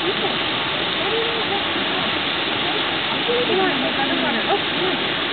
Come on, look on the water. Oh, come on.